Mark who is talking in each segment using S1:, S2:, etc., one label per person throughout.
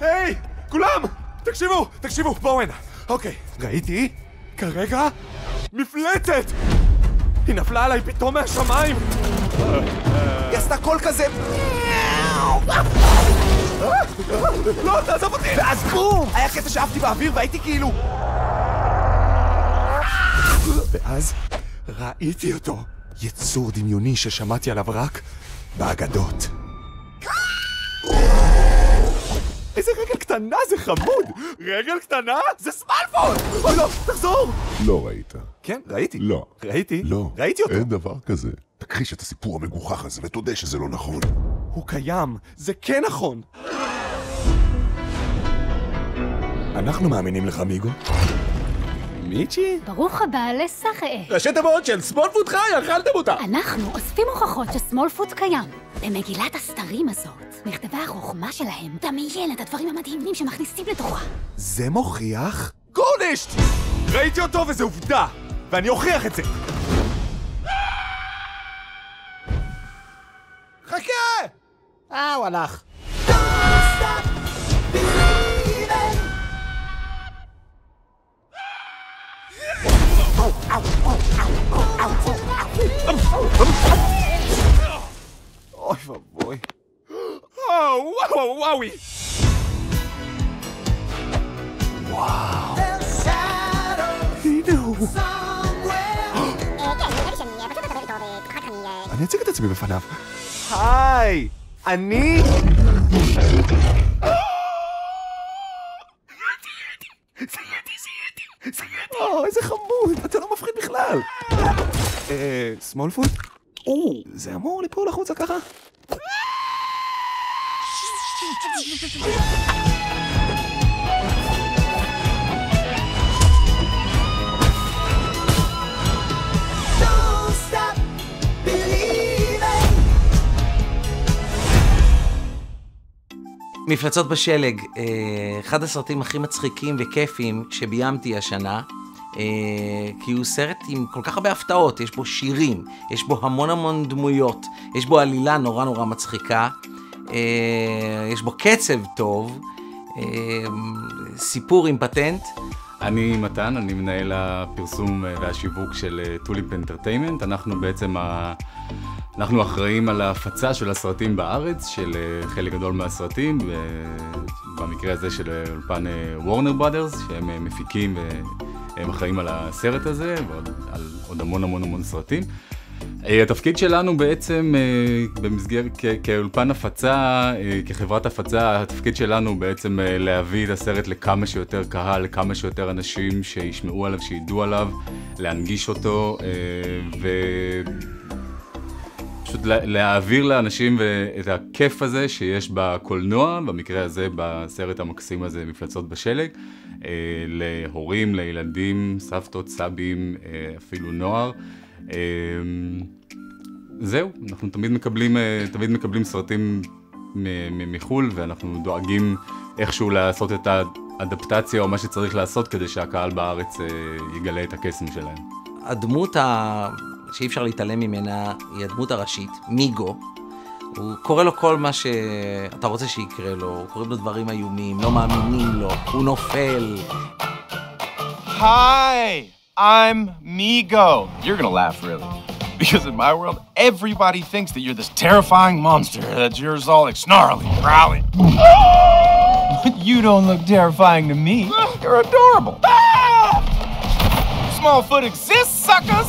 S1: היי, כולם! תקשיבו, בואו הנה. אוקיי, ראיתי כרגע מפלצת! היא נפלה עליי פתאום מהשמיים! היא עשתה קול כזה... לא, תעזוב אותי! ואז בום! היה קטע שעפתי באוויר והייתי כאילו... ואז ראיתי אותו. יצור דמיוני ששמעתי עליו רק באגדות. איזה רגל קטנה, זה חמוד! רגל קטנה? זה סמלפון! אוי לא, תחזור!
S2: לא ראית.
S1: כן, ראיתי.
S2: לא.
S1: ראיתי?
S2: לא.
S1: ראיתי אותו.
S2: אין דבר כזה. תכחיש את הסיפור המגוחך הזה ותודה שזה לא נכון.
S1: הוא קיים, זה כן נכון. אנחנו מאמינים לך, מיגו. מיצ'י?
S3: ברוך הבא לסחאה.
S1: ראשי תיבות של סמולפוט חי, אכלתם אותה!
S3: אנחנו אוספים הוכחות שסמולפוט קיים. במגילת הסתרים הזאת, מכתבי החוכמה שלהם, דמיין את הדברים המדהימים שמכניסים לתוכה.
S1: זה מוכיח? גורנישט! ראיתי אותו וזה עובדה! ואני אוכיח את זה! חכה! הוא הלך. אוי ובוי. וואוי. וואו. הנה הוא. אני אציג את עצמי בפניו. היי, אני... זה ידי. איזה חמוד, אתה לא מפחיד בכלל. סמולפוט? זה אמור ליפול החוצה ככה?
S4: מפלצות בשלג, אחד הסרטים הכי מצחיקים וכיפים שביימתי השנה, כי הוא סרט עם כל כך הרבה הפתעות, יש בו שירים, יש בו המון דמויות, יש בו עלילה נורא מצחיקה, יש בו קצב טוב, סיפור עם פטנט.
S5: אני מתן, אני מנהל הפרסום והשיווק של טוליפ אנטרטיימנט. אנחנו בעצם אנחנו אחראים על ההפצה של הסרטים בארץ, של חלק גדול מהסרטים, במקרה הזה של אולפן וורנר ברודרס, שהם מפיקים והם אחראים על הסרט הזה, ועל עוד המון סרטים. התפקיד שלנו בעצם במסגרת כאולפן הפצה, כחברת הפצה, התפקיד שלנו בעצם להביא את הסרט לכמה שיותר קהל, לכמה שיותר אנשים שישמעו עליו, שידעו עליו, להנגיש אותו פשוט להעביר לאנשים את הכיף הזה שיש בקולנוע, במקרה הזה בסרט המקסים הזה מפלצות בשלג, להורים, לילדים, סבתות, סבים, אפילו נוער. זהו, אנחנו תמיד מקבלים סרטים מחול, ואנחנו דואגים איכשהו לעשות את האדפטציה או מה שצריך לעשות כדי שהקהל בארץ יגלה את הקסם שלהם.
S4: הדמות שאי אפשר להתעלם ממנה היא הדמות הראשית, מיגו. הוא קורא לו כל מה שאתה רוצה שיקרה לו, הוא קורא לו דברים איומים, לא מאמינים לו, הוא נופל.
S6: Hi, I'm Migo. You're gonna laugh, really. Because in my world, everybody thinks that you're this terrifying monster, that you're all like snarling, growling. But you don't look terrifying to me. You're adorable. Smallfoot exists, suckers!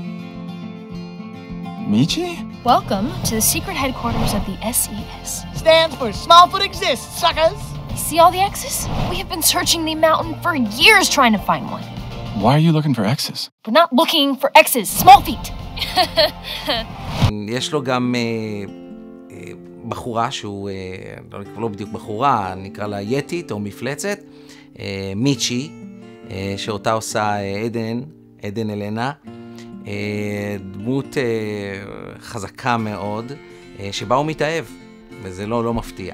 S6: Michi?
S7: Welcome to the secret headquarters of the SES.
S8: Stands for Smallfoot Exists, suckers!
S7: See all the X's? We have been searching the mountain for years trying to find one.
S6: Why are you looking for X's?
S7: We're not looking for X's, small feet.
S4: יש לו גם בחורה שהוא, לא בדיוק בחורה, נקרא לה יתית או מפלצת, מיצ'י, שאותה עושה עדן אלנה, דמות חזקה מאוד, שבה הוא מתאהב, וזה לא מפתיע.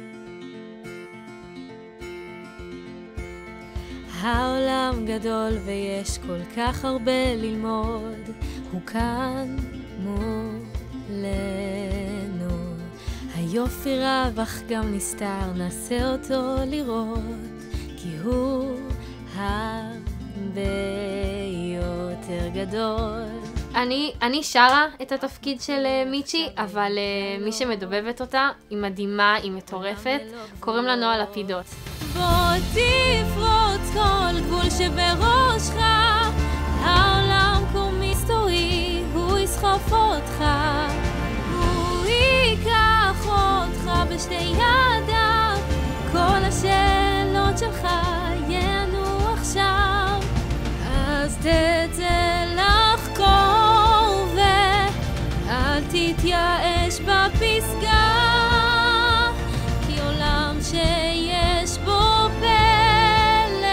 S9: העולם גדול ויש כל כך הרבה ללמוד, הוא כאן מולנו. היופי רב אך גם נסתר, נעשה אותו לראות, כי הוא הרבה יותר גדול.
S10: אני שרה את התפקיד של מיצ'י, אבל מי שמדובבת אותה היא מדהימה, היא מטורפת, קוראים לה נועה לפידות.
S9: בוא תפרוץ כל גבול שבראשך, העולם כה מסתורי, הוא יסחוף אותך, הוא ייקח אותך בשתי ידיו, כל השאלות שלך יענו עכשיו, אז תצא לחקור ואל תתייאש בפסגה, כי עולם שיש בו פלא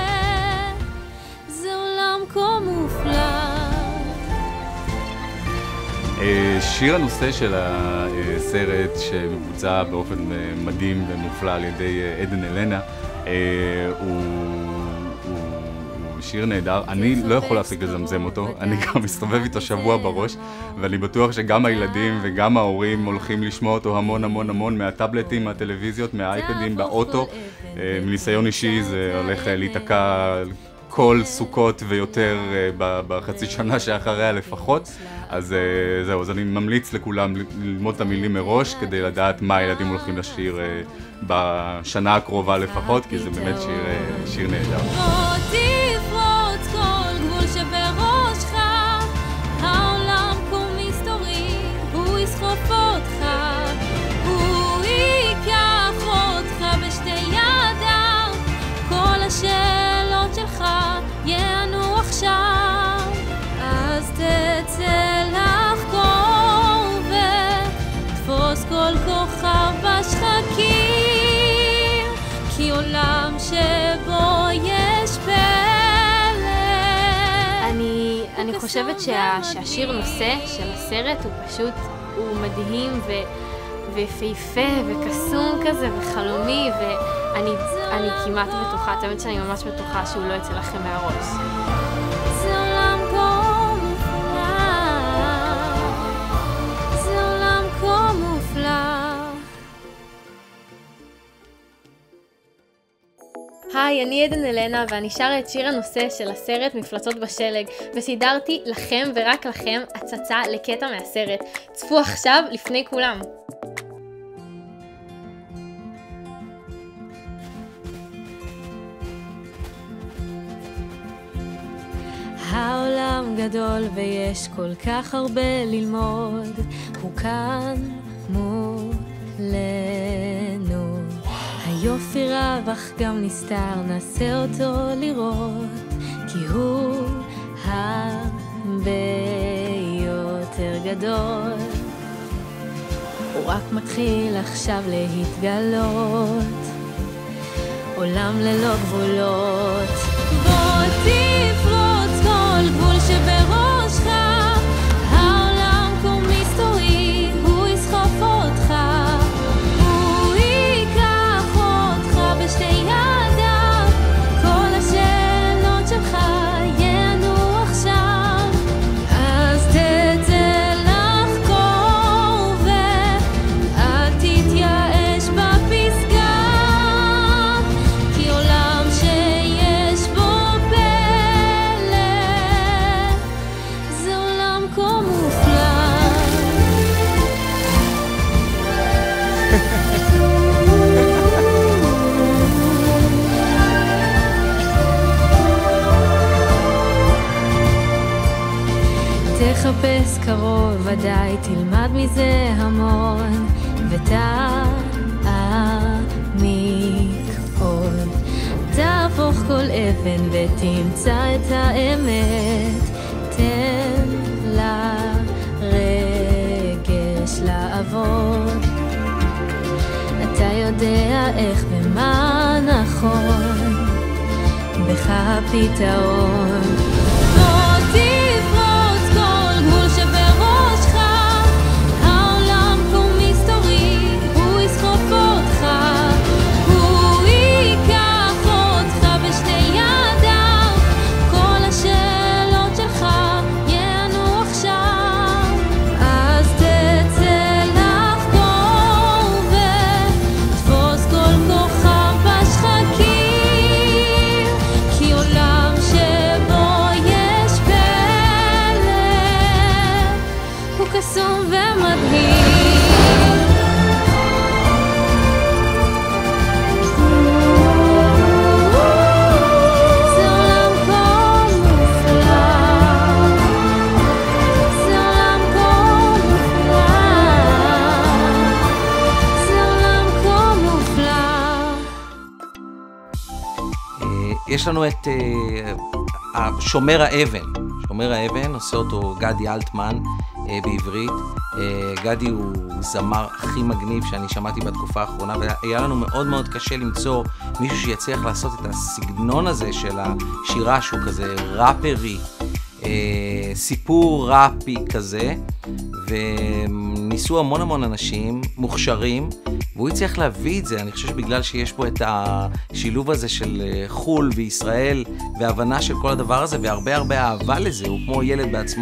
S9: זה עולם כה מופלא.
S5: שיר הנושא של הסרט שמבוצע באופן מדהים ומופלא על ידי עדן אלנה הוא שיר נהדר. אני לא יכול להפסיק לזמזם אותו, אני גם מסתובב איתו שבוע בראש, ואני בטוח שגם הילדים וגם ההורים הולכים לשמוע אותו המון המון המון מהטאבלטים, מהטלוויזיות, מהאייפדים, באוטו. מניסיון אישי זה הולך להיתקע כל סוכות ויותר בחצי שנה שאחריה לפחות. אז זהו, אז אני ממליץ לכולם ללמוד את המילים מראש כדי לדעת מה הילדים הולכים לשיר בשנה הקרובה לפחות, כי זה באמת שיר נהדר.
S9: תפרוץ כל גבול שבראשך, העולם כה מסתורי, הוא יסחוף אותך, הוא ייקח אותך בשתי ידיו, כל השאלות שלך יענו עכשיו, אז תצא לחקור ותפוס כל כוכב בשחקים, כי עולם שבו יש פלא.
S10: אני חושבת שהשיר נושא של הסרט הוא פשוט, הוא מדהים ויפהפה וקסום כזה וחלומי, ואני כמעט בטוחה, תמיד שאני ממש בטוחה שהוא לא יצא לכם מהראש.
S9: זה עולם כה מופלא, זה עולם כה מופלא.
S10: היי, אני עדן אלנה ואני שרה את שיר הנושא של הסרט מפלצות בשלג, וסידרתי לכם ורק לכם הצצה לקטע מהסרט. צפו עכשיו לפני כולם.
S9: העולם גדול ויש כל כך הרבה ללמוד, הוא כאן מולנו. היופי רב אך גם נסתר, נעשה אותו לראות, כי הוא הרבה יותר גדול. הוא רק מתחיל עכשיו להתגלות, עולם ללא גבולות. בוא תפרוץ כל גבול שבראשך, העולם כה מסתורי, הוא יסחוף אותך, הוא ייקח אותך בשתי ידיו, כל השאלות שלך יענו עכשיו, אז תצא לחקור ואל תתייאש בפסגה, כי עולם שיש בו פלא זה עולם כה מופלא. תחפש קרוב, ודאי תלמד מזה המון, ותעמיק עוד, תהפוך כל אבן ותמצא את האמת, תן לרגש לעבוד, אתה יודע איך ומה נכון, בך הפתרון. בוא תפרוץ כל גבול שבראשך, העולם כה מסתורי, הוא יסחוף אותך, הוא ייקח אותך בשתי ידיו, כל השאלות שלך יענו עכשיו, אז תצא לחקור
S4: יש לנו את שומר האבן. שומר האבן עושה אותו גדי אלטמן בעברית. גדי הוא זמר הכי מגניב שאני שמעתי בתקופה האחרונה, והיה לנו מאוד מאוד קשה למצוא מישהו שיצליח לעשות את הסגנון הזה של השירה שהוא כזה ראפרי, סיפור ראפי כזה, וניסו המון אנשים מוכשרים, והוא הצליח להביא את זה. אני חושב שבגלל שיש פה את השילוב הזה של חול וישראל והבנה של כל הדבר הזה והרבה אהבה לזה, הוא כמו ילד בעצמו.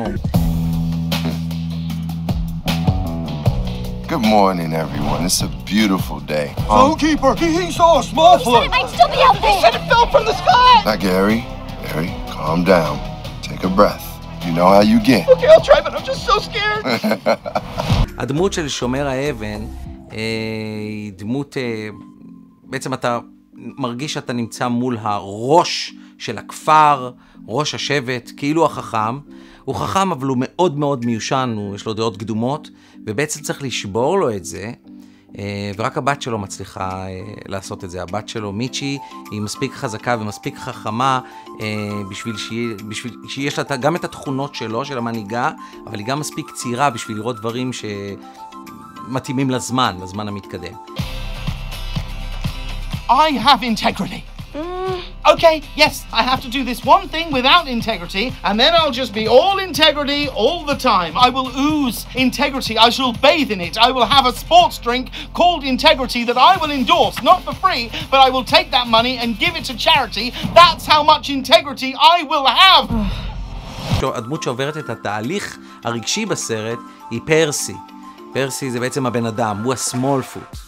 S6: Good morning, everyone. It's a beautiful day.
S11: Zookeeper, he saw a small foot.
S7: He might still be out there.
S8: He said it fell from the sky.
S6: Now, Gary, calm down. Take a breath. You know how you get.
S8: Okay, I'll try, but I'm just so scared.
S4: הדמות של שומר האבן היא דמות, בעצם אתה מרגיש שאתה נמצא מול הראש של הכפר, ראש השבט, כאילו החכם. הוא חכם, אבל הוא מאוד מיושן, יש לו דעות קדומות, ובעצם צריך לשבור לו את זה, ורק הבת שלו מצליחה לעשות את זה. הבת שלו, מיצ'י, היא מספיק חזקה ומספיק חכמה, בשביל שיש לה גם את התכונות שלו, של המנהיגה, אבל היא גם מספיק צעירה בשביל לראות דברים שמתאימים לזמן המתקדם.
S8: I have integrity. Okay, yes, I have to do this one thing without integrity, and then I'll just be all integrity all the time. I will ooze integrity. I shall bathe in it. I will have a sports drink called integrity that I will endorse, not for free, but I will take that money and give it to charity. That's how much integrity I will have.
S4: הדמות שעוברת את התהליך הרגשי בסרט היא פרסי. פרסי זה בעצם הבן אדם, הוא הסמול פוט.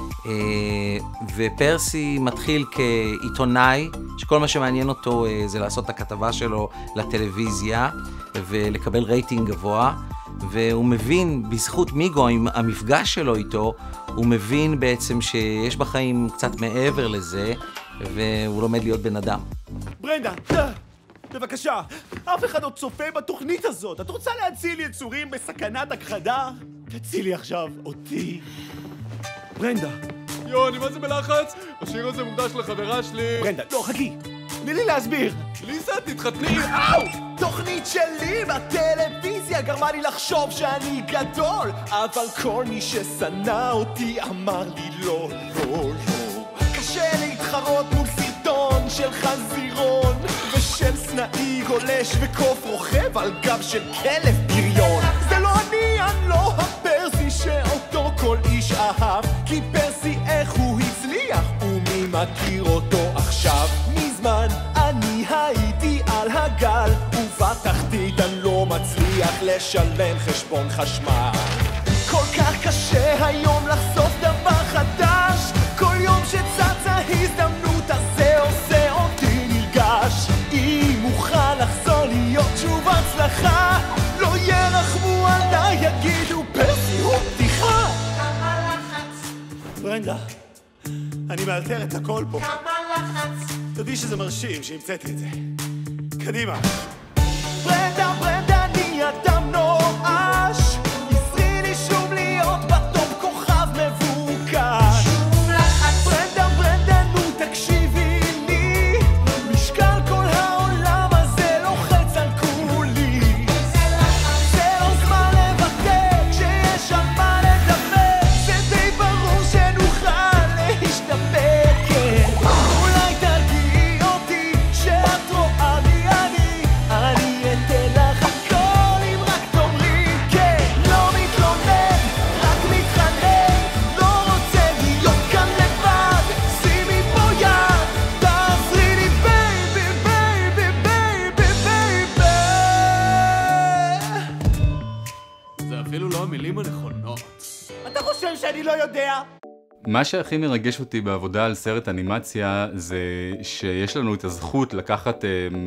S4: ופרסי מתחיל כעיתונאי, שכל מה שמעניין אותו זה לעשות את הכתבה שלו לטלוויזיה ולקבל רייטינג גבוה, והוא מבין בזכות מיגו, עם המפגש שלו איתו, הוא מבין בעצם שיש בחיים קצת מעבר לזה, והוא לומד להיות בן אדם.
S1: ברנדה, בבקשה, אף אחד עוד צופה בתוכנית הזאת. את רוצה להציל יצורים בסכנת הכחדה? תצילי עכשיו אותי. ברנדה.
S11: אני מה זה בלחץ? השיר הזה מוקדש לחברה שלי.
S1: ברנדה, לא, חכי. תני לי להסביר.
S11: ליסה, תתחתני. אאו!
S1: תוכנית שלי בטלוויזיה גרמה לי לחשוב שאני גדול, אבל כל מי ששנא אותי אמר לי לא. קשה להתחרות מול סרטון של חזירון ושל סנאי גולש וקוף רוכב על גב של כלב בריון. זה לא אני לא הפרסי שאותו כל איש אהב, כי פרסי איך הוא הצליח ומי מכיר אותו עכשיו. מזמן אני הייתי על הגל ובתחתית אני לא מצליח לשלם חשבון חשמל. כל כך קשה היום לחשוף דבר חדש, כל יום שצצה הזדמנות הזה עושה אותי נרגש. אם מוכן לחזור להיות שוב הצלחה, לא ירחמו עליי, יגידו פרסי הוא פתיחה. כמה לחץ. ברנדה, אני מאלתר את הכל פה. כמה לחץ. תודי שזה מרשים שהמצאתי את זה. קדימה. ברנדה, אני אדם נואש, עזרי לי שוב להיות בטופ כוכב מבוקש. ברנדה, נו תקשיבי לי, משקל כל העולם הזה לוחץ על כולי. זה לא זמן לוותר כשיש על מה לדבר, זה די ברור שנוכל להשתפר. אולי תרגיעי אותי שאת רואה לי אני אתן לך הכל אם רק תאמרי כן. לא מתלונן, רק מתחנן, לא רוצה להיות כאן לבד, שימי פה יד, תעזרי לי בייבי, בייבי, בייבי, בייבי.
S11: זה אפילו לא המילים הנכונות.
S1: אתה חושב שאני לא יודע?
S5: מה שהכי מרגש אותי בעבודה על סרט אנימציה זה שיש לנו את הזכות לקחת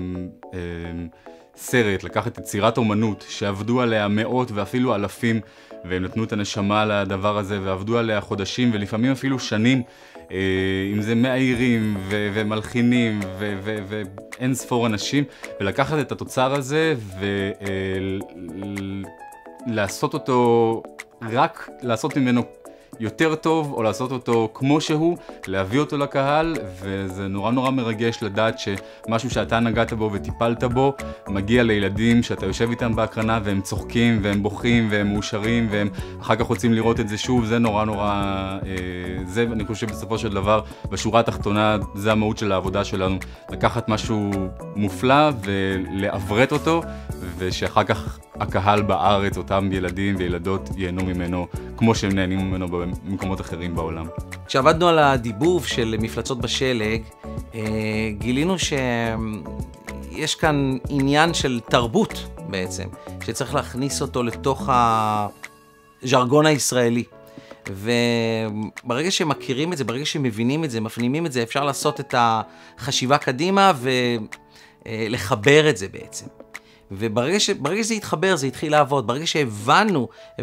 S5: סרט, לקחת יצירת אומנות שעבדו עליה מאות ואפילו אלפים, והם נתנו את הנשמה לדבר הזה ועבדו עליה חודשים ולפעמים אפילו שנים, אם זה מאיירים ומלחינים ואין ספור אנשים, ולקחת את התוצר הזה ולעשות אותו, רק לעשות ממנו יותר טוב, או לעשות אותו כמו שהוא, להביא אותו לקהל, וזה נורא נורא מרגש לדעת שמשהו שאתה נגעת בו וטיפלת בו, מגיע לילדים שאתה יושב איתם בהקרנה, והם צוחקים, והם בוכים, והם מאושרים, והם אחר כך רוצים לראות את זה שוב, זה נורא נורא, זה אני חושב בסופו של דבר, בשורה התחתונה, זה המהות של העבודה שלנו, לקחת משהו מופלא ולעברת אותו, ושאחר כך הקהל בארץ, אותם ילדים וילדות ייהנו ממנו, כמו שהם נהנים ממנו במקומות אחרים בעולם.
S4: כשעבדנו על הדיבוב של מפלצות בשלג, גילינו שיש כאן עניין של תרבות בעצם, שצריך להכניס אותו לתוך הז'רגון הישראלי. וברגע שמכירים את זה, ברגע שמבינים את זה, מפנימים את זה, אפשר לעשות את החשיבה קדימה ולחבר את זה בעצם. וברגע שזה התחבר, זה התחיל לעבוד. ברגע שהבנו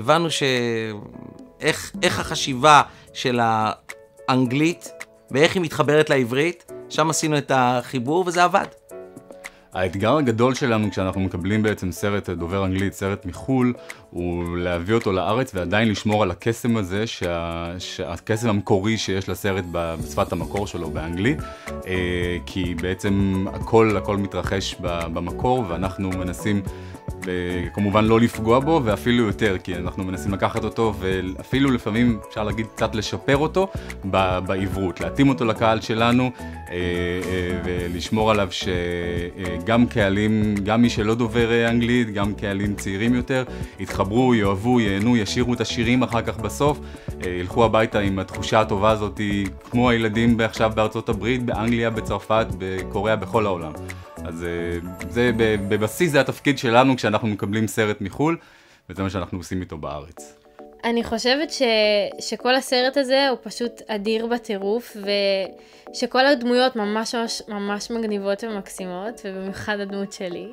S4: איך החשיבה של האנגלית ואיך היא מתחברת לעברית, שם עשינו את החיבור וזה עבד.
S5: האתגר הגדול שלנו כשאנחנו מקבלים בעצם סרט דובר אנגלית, סרט מחול, הוא להביא אותו לארץ ועדיין לשמור על הקסם הזה, הקסם המקורי שיש לסרט בשפת המקור שלו באנגלית, כי בעצם הכל מתרחש במקור, ואנחנו מנסים כמובן לא לפגוע בו, ואפילו יותר, כי אנחנו מנסים לקחת אותו, ואפילו לפעמים אפשר להגיד קצת לשפר אותו בעברות, להתאים אותו לקהל שלנו, ולשמור עליו שגם קהלים, גם מי שלא דובר אנגלית, גם קהלים צעירים יותר, יתחברו, יאהבו, ייהנו, ישירו את השירים אחר כך בסוף, ילכו הביתה עם התחושה הטובה הזאת, כמו הילדים עכשיו בארצות הברית, באנגליה, בצרפת, בקוריאה, בכל העולם. אז זה בבסיס, זה התפקיד שלנו כשאנחנו מקבלים סרט מחול, וזה מה שאנחנו עושים איתו בארץ.
S10: אני חושבת שכל הסרט הזה הוא פשוט אדיר בטירוף, ושכל הדמויות ממש מגניבות ומקסימות, ובמיוחד הדמות שלי.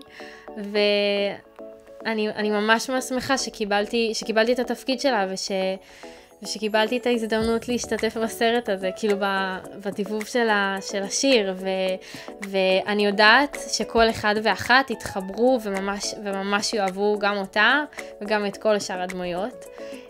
S10: ואני ממש שמחה שקיבלתי את התפקיד שלה, ושקיבלתי את ההזדמנות להשתתף בסרט הזה, כאילו בדיבוב של השיר, ואני יודעת שכל אחד ואחת יתחברו וממש יאהבו גם אותה וגם את כל שאר הדמויות.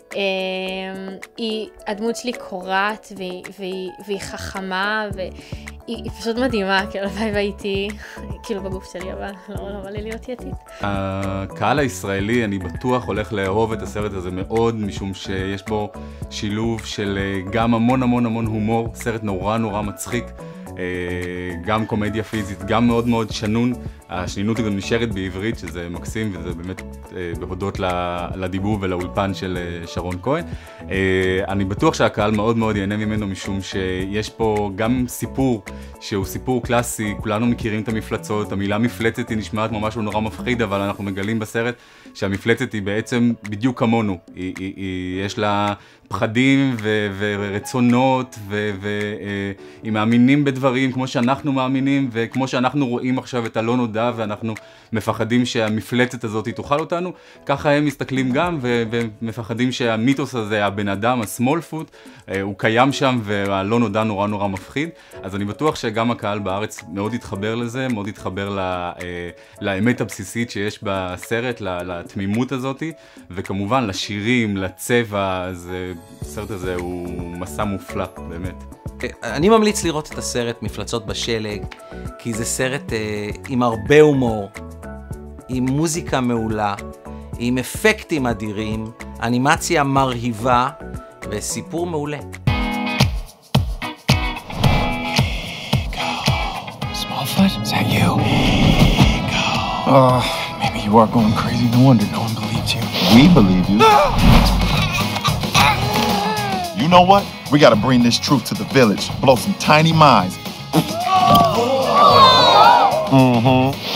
S10: הדמות שלי קוראת והיא חכמה והיא פשוט מדהימה, כאילו והייתי כאילו בגוף שלי, אבל לא בא לי להיות יתית.
S5: הקהל הישראלי, אני בטוח, הולך לאהוב את הסרט הזה מאוד, משום שיש בו שילוב של גם המון הומור, סרט נורא מצחיק, גם קומדיה פיזית, גם מאוד שנון. השנינות גם נשארת בעברית, שזה מקסים, וזה באמת בהודות לדיבוב ולאולפן של שרון כהן. אני בטוח שהקהל מאוד ייהנה ממנו, משום שיש פה גם סיפור שהוא סיפור קלאסי, כולנו מכירים את המפלצות, המילה מפלצת היא נשמעת ממש נורא מפחיד, אבל אנחנו מגלים בסרט שהמפלצת היא בעצם בדיוק כמונו, יש לה פחדים ורצונות, והיא מאמינים בדברים כמו שאנחנו מאמינים, וכמו שאנחנו רואים עכשיו את הלא נודע, ואנחנו מפחדים שהמפלצת הזאת תאכל אותנו, ככה הם מסתכלים גם, ומפחדים שהמיתוס הזה, הבן אדם, הסמול פוט, הוא קיים שם, והלא נודע נורא מפחיד. אז אני בטוח שגם הקהל בארץ מאוד יתחבר לזה, מאוד יתחבר לאמת הבסיסית שיש בסרט, לתמימות הזאת, וכמובן לשירים, לצבע, אז הסרט הזה הוא מסע מופלא, באמת.
S4: אני ממליץ לראות את הסרט מפלצות בשלג, כי זה סרט עם הרבה הומור, עם מוזיקה מעולה, עם אפקטים אדירים, אנימציה מרהיבה וסיפור מעולה.
S6: Smallfoot, is that you? Maybe you are going crazy. No wonder no one believes you.
S2: We believe you.
S6: You know what? We gotta bring this truth to the village. Blow some tiny minds.